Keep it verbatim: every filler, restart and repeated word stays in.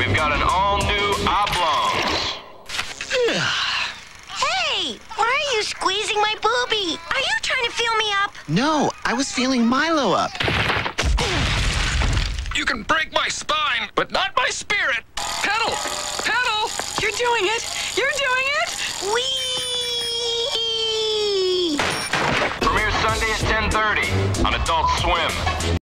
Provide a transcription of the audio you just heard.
we've got an all-new Oblongs. Hey, why are you squeezing my boobie? Are you trying to feel me up? No, I was feeling Milo up. You can break my spine, but not my spirit. Pedal! Pedal! You're doing it! You're doing it! Whee! Premieres Sunday at ten thirty on Adult Swim.